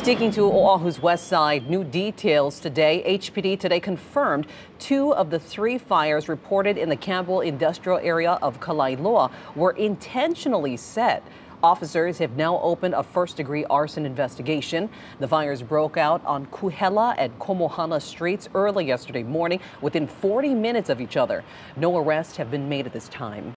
Sticking to Oahu's west side, new details today. HPD today confirmed 2 of the 3 fires reported in the Campbell Industrial area of Kalaeloa were intentionally set. Officers have now opened a first-degree arson investigation. The fires broke out on Kuhela and Komohana streets early yesterday morning within 40 minutes of each other. No arrests have been made at this time.